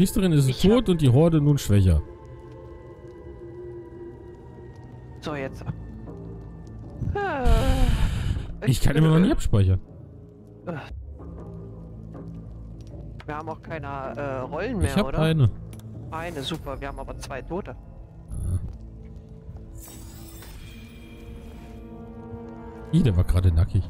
Priesterin ist tot und die Horde nun schwächer. So, jetzt. Ich kann immer noch nicht abspeichern. Wir haben auch keine Rollen mehr, Ich habe oder? eine. Eine, super. Wir haben aber 2 Tote. Ih, der war gerade nackig.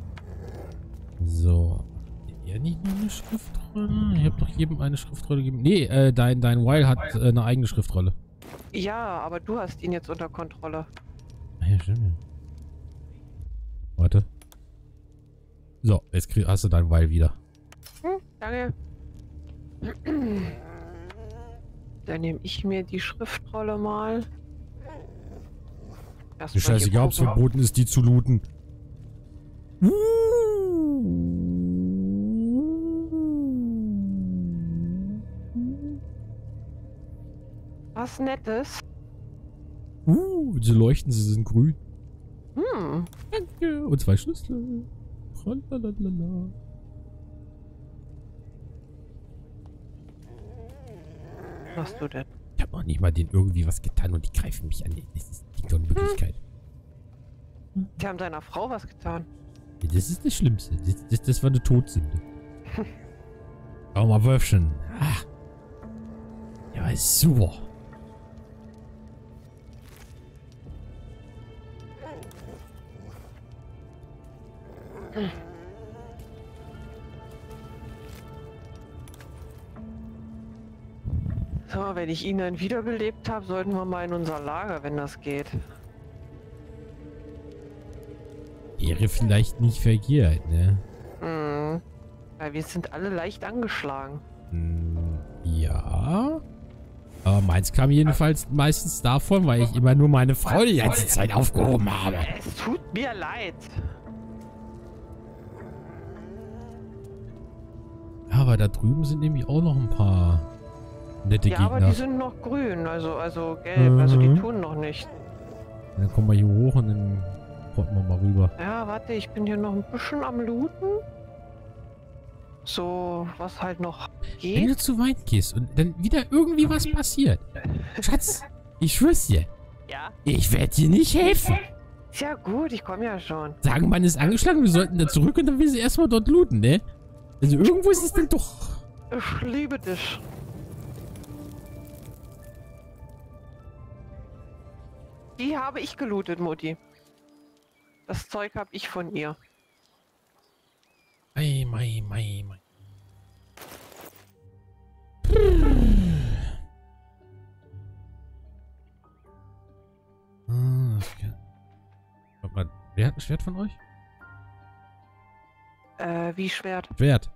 So. Hat er nicht noch eine Schriftrolle? Ich habe doch jedem eine Schriftrolle gegeben. Nee, dein Weil hat eine eigene Schriftrolle. Ja, aber du hast ihn jetzt unter Kontrolle. Ah, ja, stimmt. Warte. So, jetzt hast du dein Weil wieder. Danke. Dann nehme ich mir die Schriftrolle mal. Mir scheißegal, ob es verboten ist, die zu looten. Was Nettes. Sie leuchten, sie sind grün. Danke. Und 2 Schlüssel. Tralalala. Was machst du denn? Ich habe noch nicht mal denen irgendwie was getan und die greifen mich an. Das ist die Unmöglichkeit. Die haben deiner Frau was getan. Ja, das ist das Schlimmste. Das war eine Todsünde. Oh, mal Wölfchen. Ah. Ja, ist super. So, wenn ich ihn dann wiederbelebt habe, sollten wir mal in unser Lager, wenn das geht. Wäre vielleicht nicht verkehrt, ne? Weil wir sind alle leicht angeschlagen. Ja. Aber meins kam jedenfalls meistens davon, weil ich immer nur meine Frau die ganze Zeit aufgehoben habe. Es tut mir leid. Aber da drüben sind nämlich auch noch ein paar nette Ja, Gegner. aber die sind noch grün, also gelb, also die tun noch nicht. Dann kommen wir hier hoch und dann rotten wir mal rüber. Ja, warte, ich bin hier noch ein bisschen am Looten. So, was halt noch Wenn geht. du zu weit gehst und dann wieder irgendwie was passiert. Schatz, ich schwör's dir. Ja? Ich werde dir nicht helfen. Ist ja gut, ich komme ja schon. Sagen, man ist angeschlagen, wir sollten da zurück und dann will sie erstmal dort looten, ne? Also irgendwo ist es dann doch. Ich liebe dich. Die habe ich gelootet, Mutti. Das Zeug habe ich von ihr. Ei, mei. Warte mal, wer hat ein Schwert von euch? Wie Schwert? Schwert.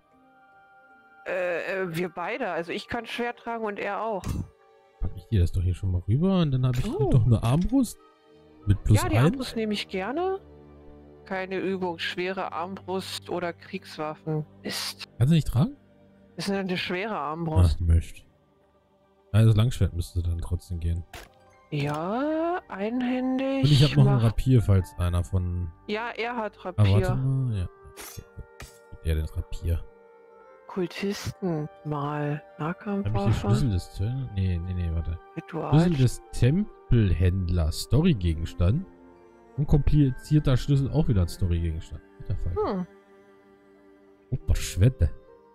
Wir beide. Also ich kann Schwert tragen und er auch. Pack ich dir das doch hier schon mal rüber und dann habe ich hier doch eine Armbrust. Mit plus Ja, die 1. Armbrust nehme ich gerne. Keine Übung, schwere Armbrust oder Kriegswaffen. Ist. Kannst du nicht tragen? Ist eine schwere Armbrust. Ach, möcht. Also Langschwert müsste dann trotzdem gehen. Ja, einhändig. Und ich habe noch ein Rapier, falls einer von... Ja, er hat Ah, warte Rapier. mal. Ja. Okay, gut. Der das Rapier. Kultisten mal. Habe ich hier Nahkampfwaffe. Schlüssel des... Nee, warte. Ritual. Schlüssel des Tempelhändlers. Story-Gegenstand. Und komplizierter Schlüssel auch wieder ein Story-Gegenstand. What the fuck? Opa, Schwette.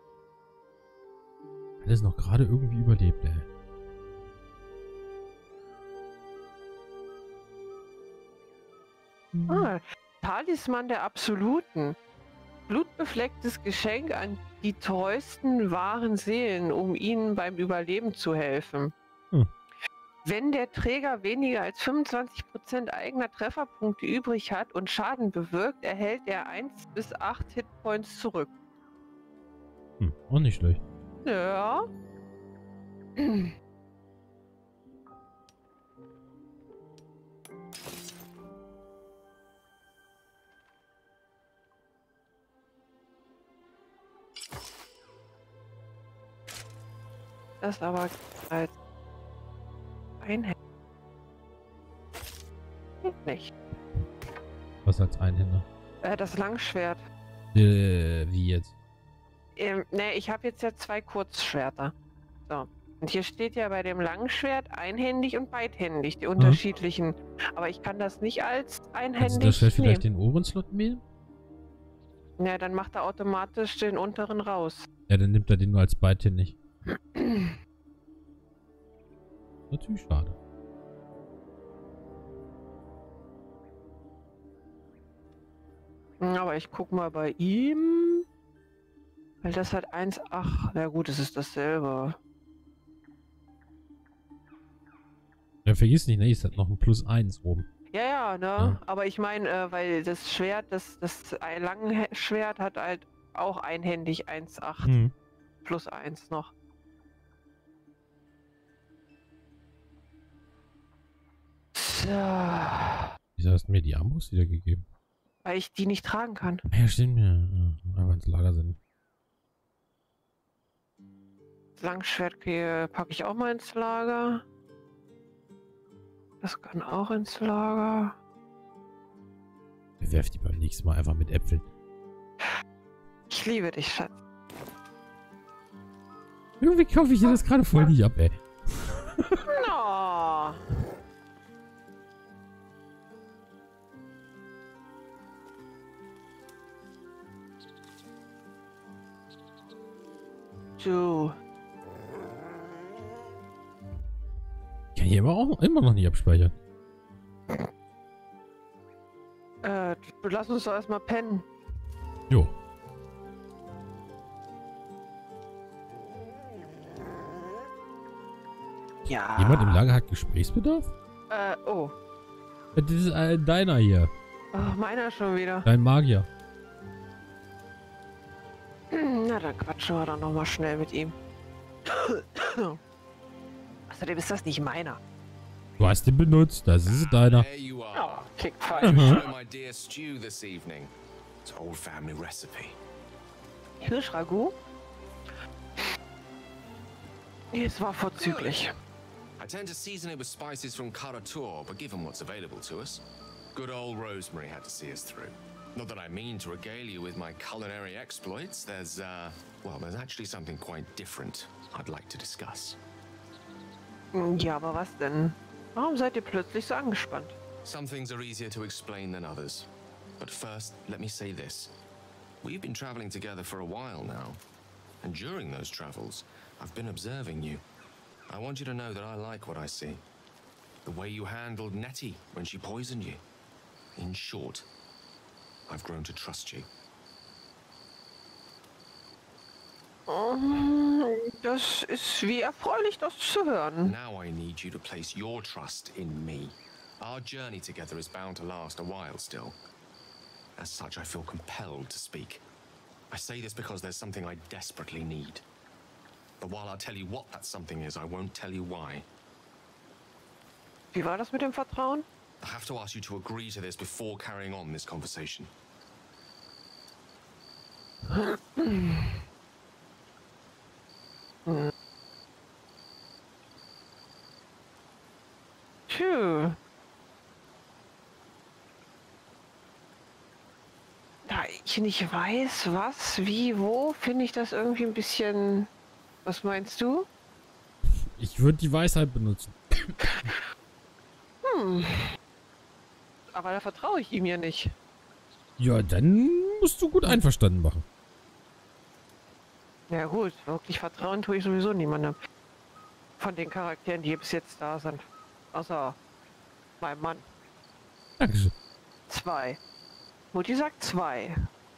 Alles noch gerade irgendwie überlebt, ey. Talisman der Absoluten. Blutbeflecktes Geschenk an die treuesten wahren Seelen, um ihnen beim Überleben zu helfen. Wenn der Träger weniger als 25% eigener Trefferpunkte übrig hat und Schaden bewirkt, erhält er 1 bis 8 Hitpoints zurück. Auch nicht schlecht. Ja. Das aber als Einhänder. Nicht. Was als Einhänder? Das Langschwert. Wie jetzt? Ne, ich habe jetzt ja 2 Kurzschwerter. So. Und hier steht ja bei dem Langschwert einhändig und beidhändig, die unterschiedlichen. Aber ich kann das nicht als einhändig Also das Schwert vielleicht den oberen Slot nehmen? Ja, dann macht er automatisch den unteren raus. Ja, dann nimmt er den nur als beidhändig. Natürlich schade. Aber ich guck mal bei ihm. Weil das hat 1, ach, na gut, es ist dasselbe. Ja, vergiss nicht, ne? Es hat noch ein +1 oben. Ja, ne? Ja. Aber ich meine, weil das Schwert, das lange Schwert hat halt auch einhändig 1,8 +1 noch. So. Wieso hast du mir die Armbrust wieder gegeben? Weil ich die nicht tragen kann. Ja, stimmt mir. Ja, aber ins Lager sind. Das Langschwert packe ich auch mal ins Lager. Das kann auch ins Lager. Werf die beim nächsten Mal einfach mit Äpfeln. Ich liebe dich, Schatz. Irgendwie kaufe ich dir das gerade voll nicht ab, ey. No. Du. Ich kann hier aber auch immer noch nicht abspeichern. Lass uns doch erstmal pennen. Jo. Ja. Jemand im Lager hat Gesprächsbedarf? Oh. Das ist deiner hier. Oh, meiner schon wieder. Dein Magier. Na, dann quatschen wir doch nochmal schnell mit ihm. Außerdem ist das nicht meiner. Du hast den benutzt, das ist deiner. Oh, kick falsch. Hirschragout? Es war vorzüglich. I tend to season it with spices from Karator, but given what's available to us, good old Rosemary had to see us through. Not that I mean to regale you with my culinary exploits. There's actually something quite different I'd like to discuss. Ja, aber was denn? Warum seid ihr plötzlich so angespannt? Some things are easier to explain than others. But first, let me say this. We've been traveling together for a while now. And during those travels, I've been observing you. I want you to know that I like what I see. The way you handled Nettie when she poisoned you. In short, I've grown to trust you. Das ist wie erfreulich, das zu hören. Now I need you to place your trust in me. Our journey together is bound to last a while still. As such, I feel compelled to speak. I say this because there's something I desperately need. But while I'll tell you what that something is, I won't tell you why. Wie war das mit dem Vertrauen? I have to ask you to agree to this before carrying on this conversation. Tschö. Da ich nicht weiß, was, wie, wo, finde ich das irgendwie ein bisschen... Was meinst du? Ich würde die Weisheit benutzen. Aber da vertraue ich ihm ja nicht. Ja, dann musst du gut einverstanden machen. Ja gut, wirklich vertrauen tue ich sowieso niemandem. Von den Charakteren, die bis jetzt da sind. Außer meinem Mann. Dankeschön. 2. Mutti sagt 2.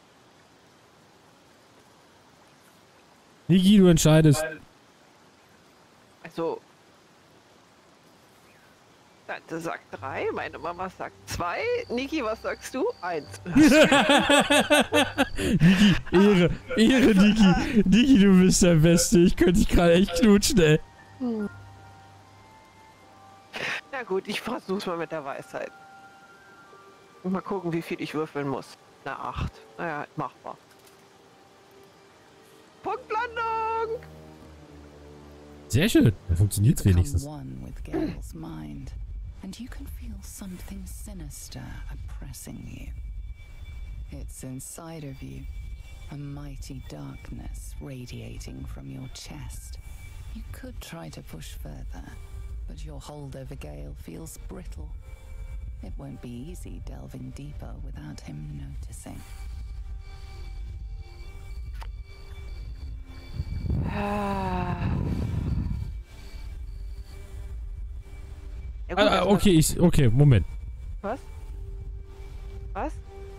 Niki, du entscheidest. Also... Tante sagt 3, meine Mama sagt 2. Niki, was sagst du? 1. Niki, Ehre, Niki. Niki, du bist der Beste. Ich könnte dich gerade echt knutschen, ey. Na gut, ich versuch's mal mit der Weisheit. Mal gucken, wie viel ich würfeln muss. Na 8. Naja, machbar. Punktlandung! Sehr schön. Dann funktioniert's wenigstens. And you can feel something sinister oppressing you. It's inside of you, a mighty darkness radiating from your chest. You could try to push further, but your hold over Gale feels brittle. It won't be easy delving deeper without him noticing. Ja, gut, okay, Moment. Was? Was?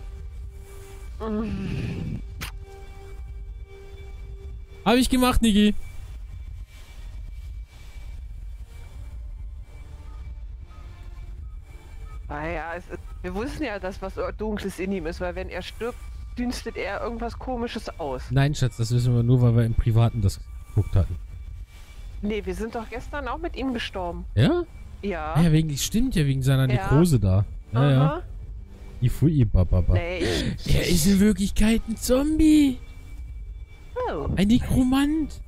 Hab ich gemacht, Niki. Naja, wir wussten ja, dass was Dunkles in ihm ist, weil wenn er stirbt, dünstet er irgendwas Komisches aus. Nein, Schatz, das wissen wir nur, weil wir im Privaten das geguckt hatten. Nee, wir sind doch gestern auch mit ihm gestorben. Ja? Ja. Ja, stimmt ja, wegen seiner Nekrose da. Ja, Aha. ja. Ifui Bababa. Nee, Er ist in Wirklichkeit ein Zombie. Oh. Ein Nekromant.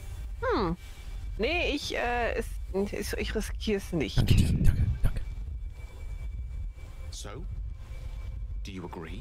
Nee, ich riskiere es nicht. Danke dir, danke. So, do you agree?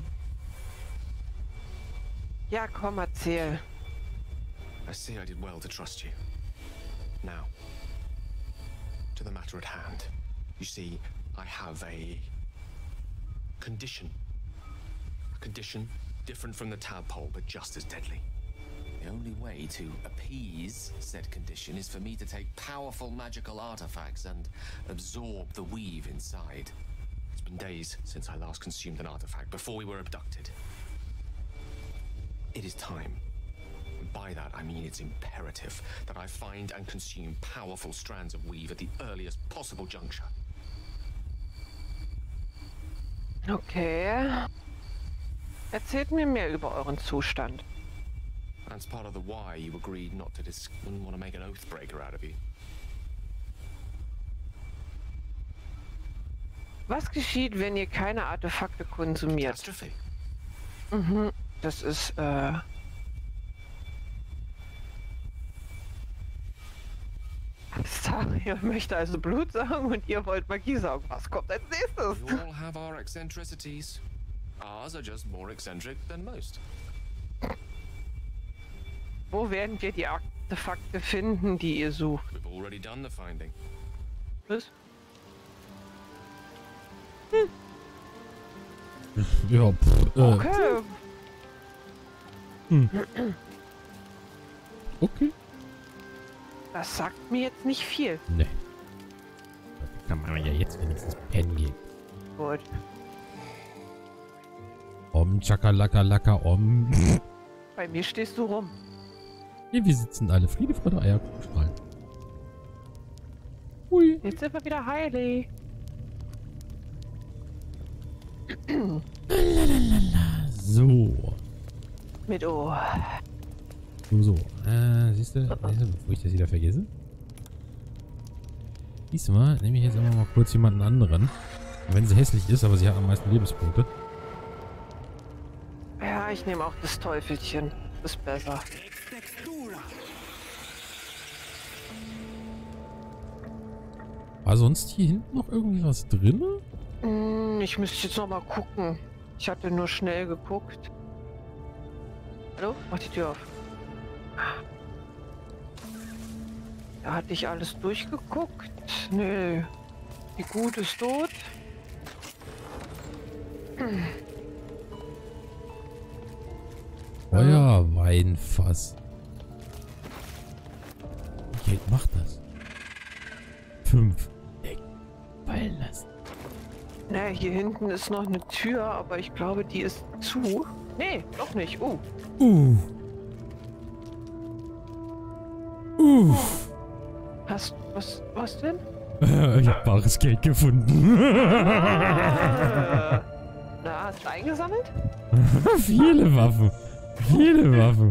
Ja, komm, erzähl. I see I did well to trust you. Now, to the matter at hand. You see, I have a condition. A condition different from the tadpole, but just as deadly. The only way to appease said condition is for me to take powerful magical artifacts and absorb the weave inside. It's been days since I last consumed an artifact, before we were abducted. It is time. And by that, I mean it's imperative that I find and consume powerful strands of weave at the earliest possible juncture. Okay. Erzählt mir mehr über euren Zustand. That's part of the why you agreed not to wouldn't want to make an oathbreaker out of you. Was geschieht, wenn ihr keine Artefakte konsumiert? Catastrophe. Das ist, Saria möchte also Blut saugen und ihr wollt Magie saugen. Was kommt als nächstes? We all have our eccentricities. Ours are just more eccentric than most. Wo werden wir die Artefakte finden, die ihr sucht? We've already done the finding. Was? Ja, Okay. Okay. Das sagt mir jetzt nicht viel. Nee. Da kann man ja jetzt wenigstens pennen gehen. Gut. Om, Chakalaka, Laka, Om. Bei mir stehst du rum. Hier, wir sitzen alle. Friede, Freude, Eierkuchen, strahlen. Hui. Jetzt sind wir wieder heilig. So. Mit O. So. Siehst du, bevor ich das wieder vergesse? Diesmal nehme ich jetzt einfach mal kurz jemanden anderen. Wenn sie hässlich ist, aber sie hat am meisten Lebenspunkte. Ja, ich nehme auch das Teufelchen. Ist besser. War sonst hier hinten noch irgendwie was drin? Ich müsste jetzt noch mal gucken. Ich hatte nur schnell geguckt. Hallo? Mach die Tür auf. Da hatte ich alles durchgeguckt. Nö. Die Gute ist tot. Feuerweinfass. Wie Geld macht das? 5. Fallen lassen. Ne, hier hinten ist noch eine Tür, aber ich glaube, die ist zu. Nee, doch nicht. Was denn? Ich hab bares Geld gefunden. Na, hast du eingesammelt? Viele Waffen. Viele Waffen.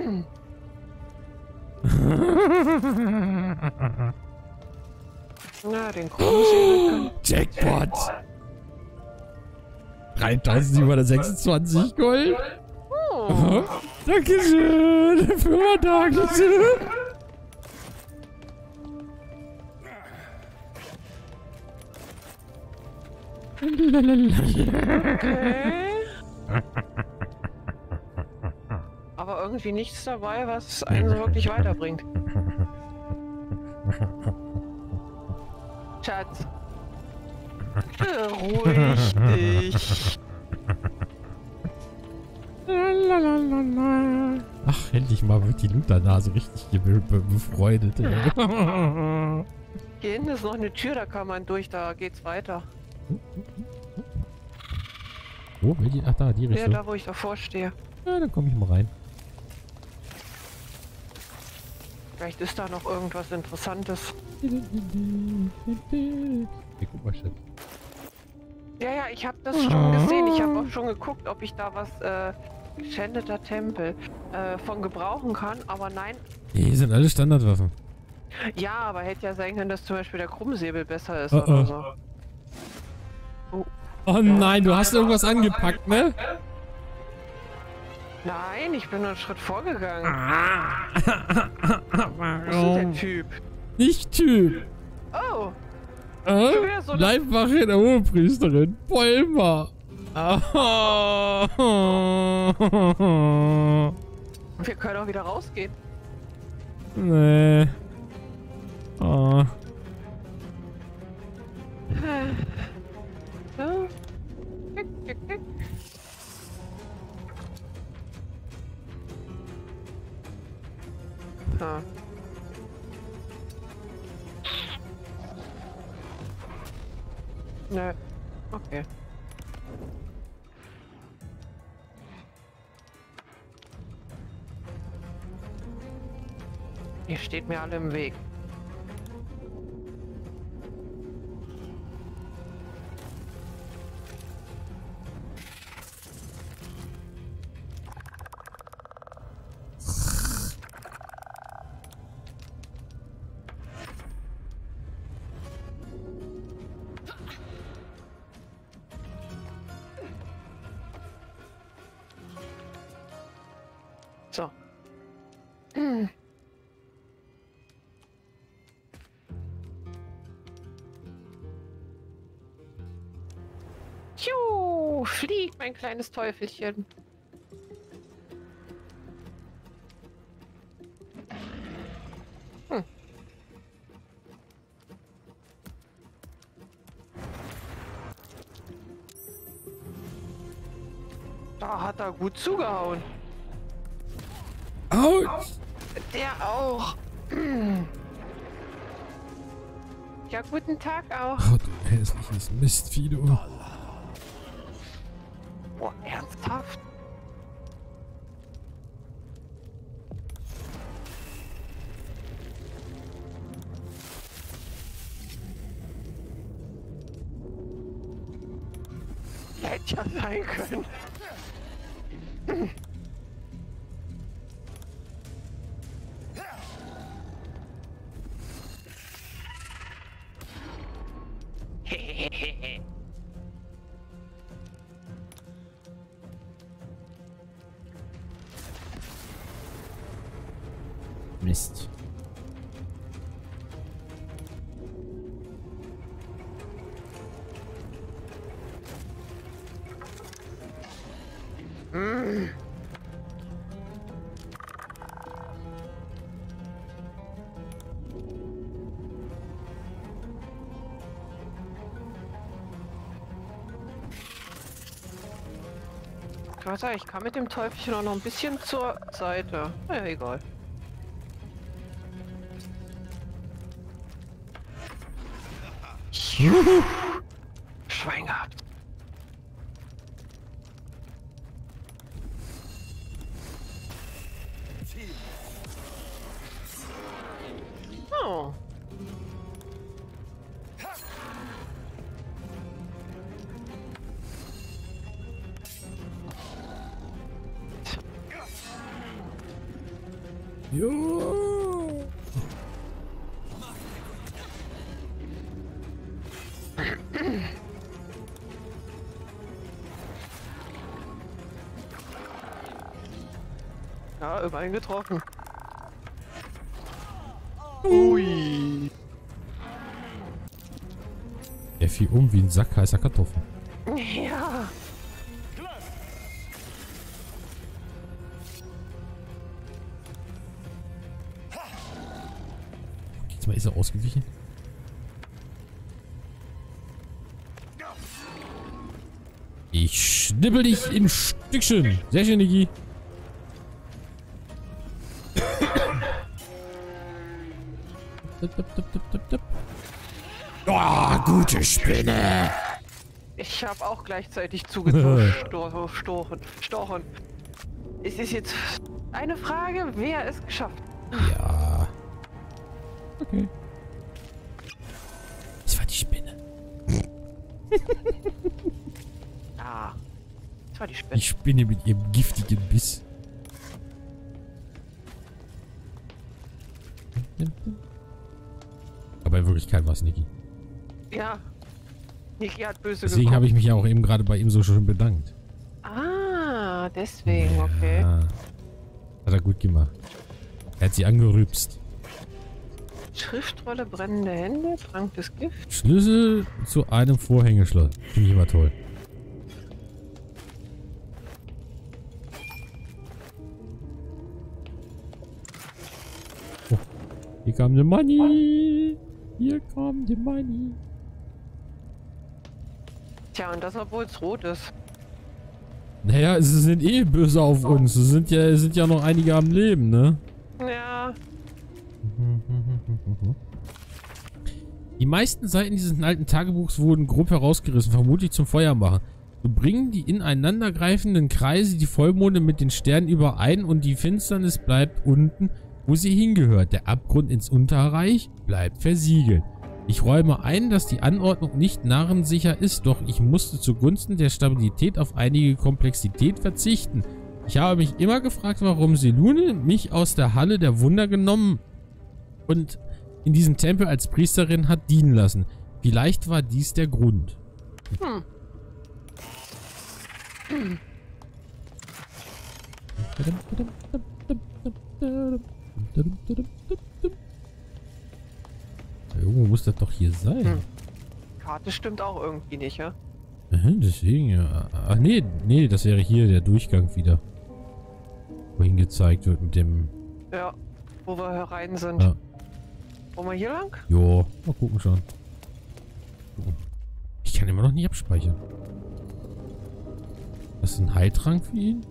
Na, den Kronensäbel. Jackpot. 3726 Gold. Oh. Dankeschön. Firma, Dankeschön. Okay. Aber irgendwie nichts dabei, was einen so wirklich weiterbringt. Schatz. Beruhig dich. Ach, endlich mal wird die Luther-Nase richtig befreundet. Hier hinten ist noch eine Tür, da kann man durch, da geht's weiter. Wo? Ach, da, die Richtung. Ja, da, wo ich davor stehe. Ja, dann komme ich mal rein. Vielleicht ist da noch irgendwas Interessantes. Hey, guck mal, Chef. Ja, ich habe das schon gesehen. Ich habe auch schon geguckt, ob ich da was, geschändeter Tempel, von gebrauchen kann, aber nein. Die sind alle Standardwaffen. Ja, aber hätte ja sein können, dass zum Beispiel der Krummsäbel besser ist oder so. Oh nein, du hast irgendwas angepackt, ne? Nein, ich bin nur einen Schritt vorgegangen. Warum? Wo ist denn der Typ? Nicht Typ. Oh. So Leibwache der Hohepriesterin. Polmer. Wir können auch wieder rausgehen. Nee. Oh. So. Kick. Ah. Nö. Okay. Ihr steht mir alle im Weg. So. Flieg, mein kleines Teufelchen. Da hat er gut zugehauen. Autsch! Der auch. Ja, guten Tag auch. Oh, du hässliches Mistvieh, du. Boah, ernsthaft? Hätte ja sein können. Mist. Ich kann mit dem Teufelchen auch noch ein bisschen zur Seite. Naja, egal. Schwein gehabt. Oh. Jo. Ja, immerhin getroffen. Ui. Der fiel um wie ein Sack heißer Kartoffeln. Ja. Geht's mal ist er ausgewichen? Ich schnippel dich in Stückchen. Sehr schön, Niki. Oh, gute Spinne. Ich habe auch gleichzeitig zugestochen. Es ist jetzt eine Frage, wer es geschafft. Ja. Okay. Das war die Spinne. Ja. Das war die Spinne. Die Spinne mit ihrem giftigen Biss. Aber in Wirklichkeit war es Niki. Ja. Niki hat böse Deswegen habe ich mich ja auch eben gerade bei ihm so schön bedankt. Ah, deswegen, okay. Ja. Hat er gut gemacht. Er hat sie angerübst. Schriftrolle, brennende Hände, Trank des Gift. Schlüssel zu einem Vorhängeschloss. Finde ich immer toll. Oh, hier kam the money. Hier kam the money. Tja, und das, obwohl es rot ist. Naja, sie sind eh böse auf uns. Es sind ja noch einige am Leben, ne? Ja. Die meisten Seiten dieses alten Tagebuchs wurden grob herausgerissen, vermutlich zum Feuermachen. So bringen die ineinandergreifenden Kreise die Vollmonde mit den Sternen überein und die Finsternis bleibt unten, wo sie hingehört. Der Abgrund ins Unterreich bleibt versiegelt. Ich räume ein, dass die Anordnung nicht narrensicher ist, doch ich musste zugunsten der Stabilität auf einige Komplexität verzichten. Ich habe mich immer gefragt, warum Selûne mich aus der Halle der Wunder genommen und in diesem Tempel als Priesterin hat dienen lassen. Vielleicht war dies der Grund. Irgendwo muss das doch hier sein. Karte stimmt auch irgendwie nicht, ja? Deswegen, ja. Ach nee, das wäre hier der Durchgang wieder. Wohin gezeigt wird mit dem... Ja, wo wir herein sind. Ja. Wollen wir hier lang? Jo, mal gucken schon. Ich kann immer noch nicht abspeichern. Das ist ein Heiltrank für ihn?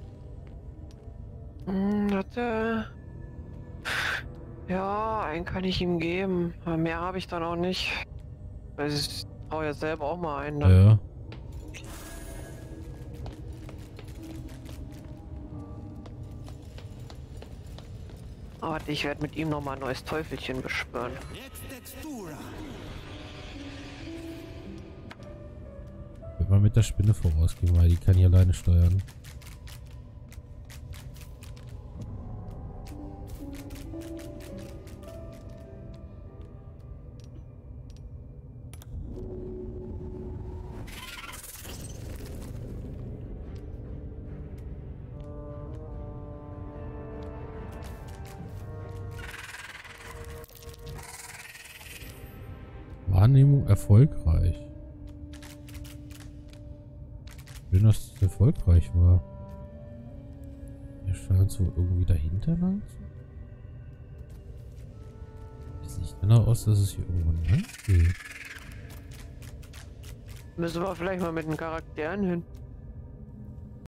Ja, einen kann ich ihm geben. Aber mehr habe ich dann auch nicht. Weil ich brauche ja selber auch mal einen. Dann. Ja. Aber ich werde mit ihm nochmal ein neues Teufelchen beschwören. Ich will mal mit der Spinne vorausgehen, weil die kann ich alleine steuern. Wahrnehmung erfolgreich. Schön, dass es erfolgreich war. Hier scheint so irgendwie dahinter lang zu. Sieht nicht danach aus, dass es hier irgendwo lang geht. Müssen wir vielleicht mal mit den Charakteren hin.